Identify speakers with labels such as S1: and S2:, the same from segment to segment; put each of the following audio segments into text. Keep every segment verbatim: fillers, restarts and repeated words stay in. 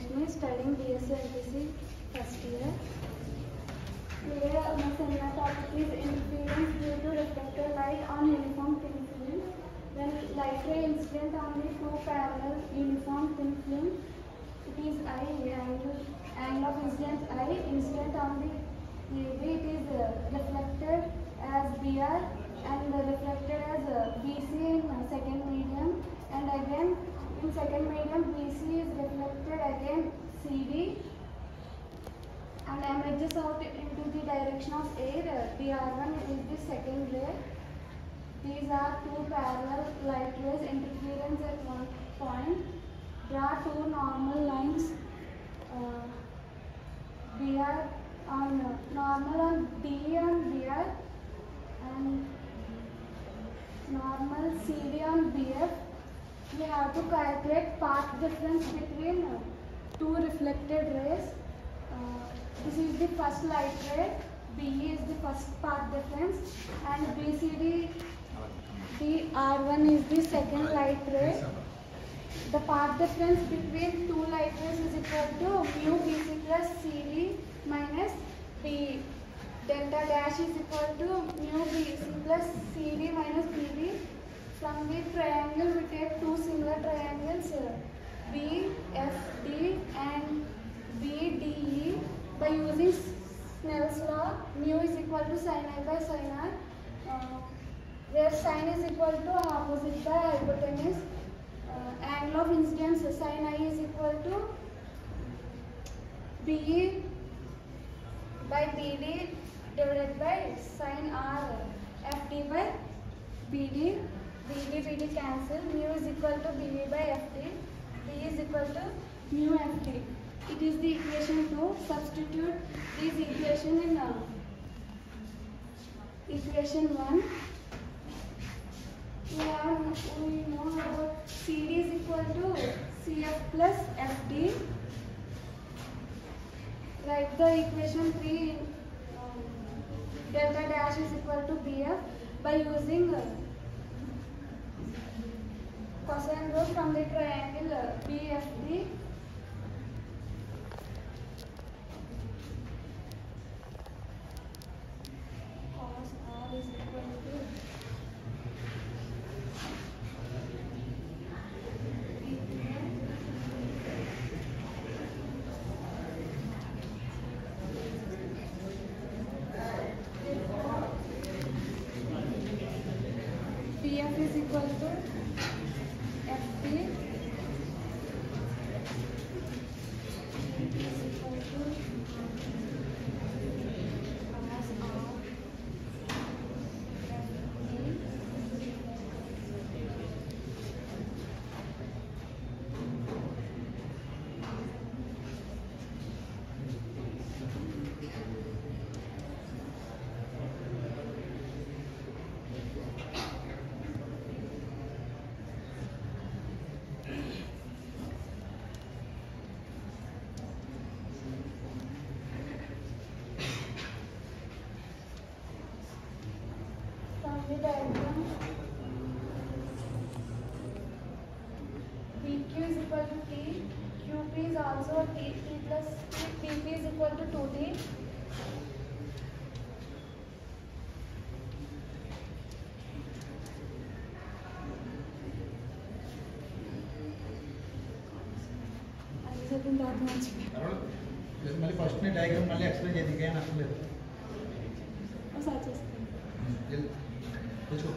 S1: Lakshmi, studying B S c N P C first year. Today my seminar topic is interference due to reflected light on uniform thin film. When light ray incident on the two parallel uniform thin film, it is I, angle, angle of incidence I, incident on the A B, it is uh, reflected as B R and uh, reflected as uh, B C in uh, second medium, and again in second medium B C is reflected again C D and emerges out into the direction of air. uh, B R one is the second ray. These are two parallel light rays interference at one point. Draw two normal lines uh, B R on uh, normal on D on B R and normal C D on B F. We have to calculate path difference between uh, two reflected rays. Uh, this is the first light ray, B E is the first path difference, and B C D D R one is the second light ray. The path difference between two light rays is equal to mu B C plus C D minus B E. Delta dash is equal to mu B C plus C D minus B D. From the triangle we take two similar triangles uh, B F D and B D E. By using Snell's law, mu is equal to sin I by sin R, uh, where sin is equal to opposite by hypotenuse. Uh, angle of incidence sin I is equal to B E by B D divided by sin R F D by B D. B D B D cancel. Mu is equal to B E by F D. B is equal to mu F D. It is the equation two. Substitute this equation in uh, equation one. We have we know about C D is equal to C F plus F D. Write the equation three. Um, delta dash is equal to B F by using uh, cosine rule from the triangle uh, B F D. Cos R is equal to B F is equal to F D is equal to cos R F D. From the diagram, B Q is equal to T, Q P is also T, T plus T, P P is equal to two T.
S2: మళ్ళీ first diagram మళ్ళీ explain చేసి ఇంకేం అర్థం లేదు కూర్చో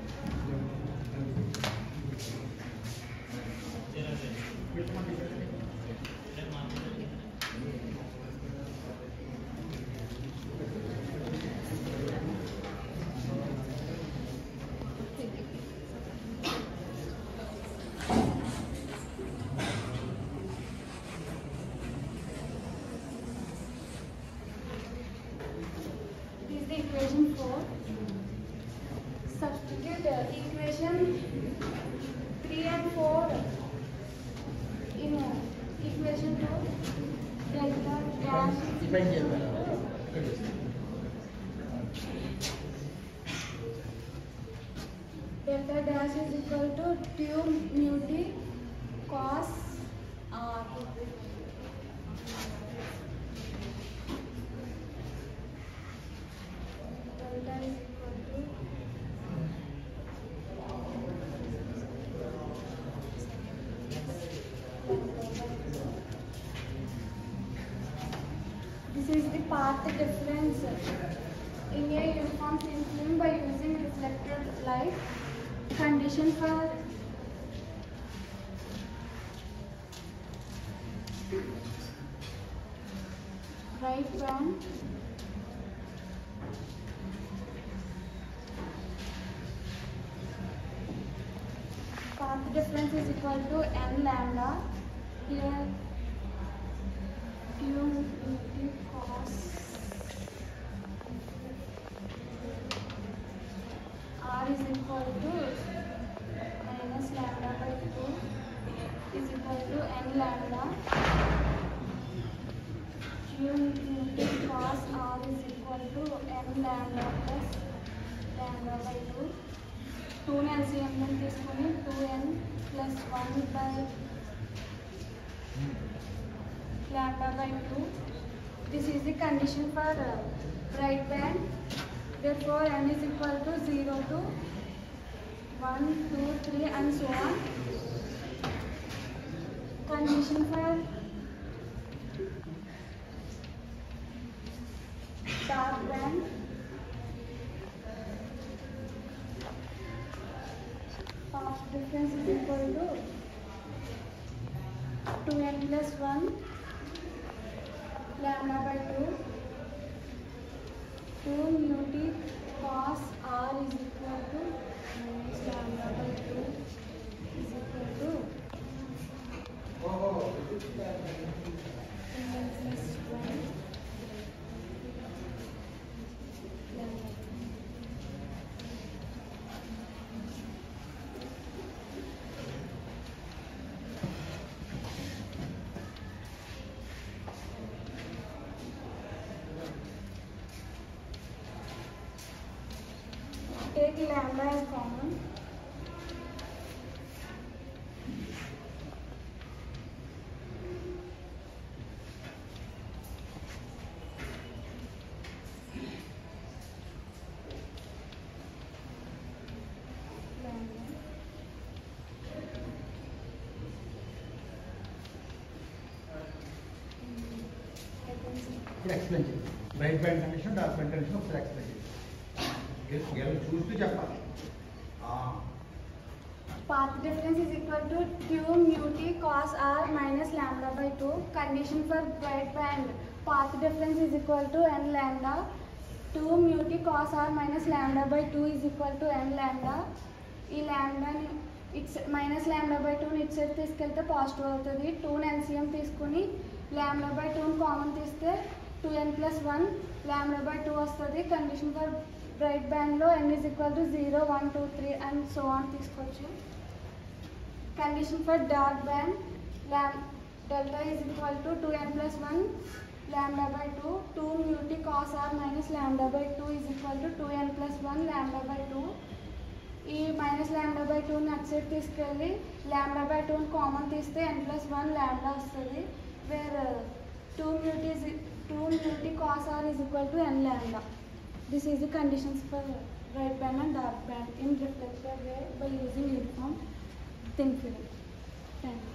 S1: Equation four. Substitute uh, equation three and four in uh, equation two. Delta dash delta dash is equal to two mu T cos R. is the path difference in a uniform thin film by using reflected light. Condition for right band. Path difference is equal to n lambda. Here q into cos r is equal to minus lambda by two is equal to n lambda. Q into cos r is equal to n lambda plus lambda by two. two L C M ని తీసుకొని two n plus one by lambda by two. This is the condition for uh, right band. Therefore, n is equal to zero to one, two, three and so on. Condition for dark band. Path difference is equal to two n plus one lambda by two. two mu t cos r is equal to minus lambda by two is equal to two n plus one lambda. Take lambda as common.
S2: ఇప్పుడు explain చేయండి. Right band condition dark band condition ఒకసారి explain చేయండి. ఎలా చూస్తూ చెప్పాలి.
S1: Path difference is equal to q mu t cos r minus lambda by two. Condition for right band. Path difference is equal to n lambda. two mu t cos r minus lambda by two is equal to n lambda. ఈ lambda ని it's minus lambda by two ని ఇటు side తీసుకెళ్తే positive అవుతుంది. two ని L C M తీసుకుని lambda by two ని common తీస్తే two n plus one lambda by two వస్తుంది. కండిషన్ ఫర్ బ్రైట్ బ్యాండ్ లో n is equal to zero, one, two, three and so on తీసుకోవచ్చు. Condition for dark band, lam delta is equal to two n plus one lambda by two. two mu t cos r minus lambda by two is equal to two n plus one lambda by two. ఈ minus lambda by two ని అటు side తీసుకెళ్ళి lambda by two ని common తీస్తే n plus one lambda వస్తుంది. Where two mu t is two mu t cos r is equal to n lambda. This is the conditions for right band and dark band in reflected way by using uniform thin film. Thank you.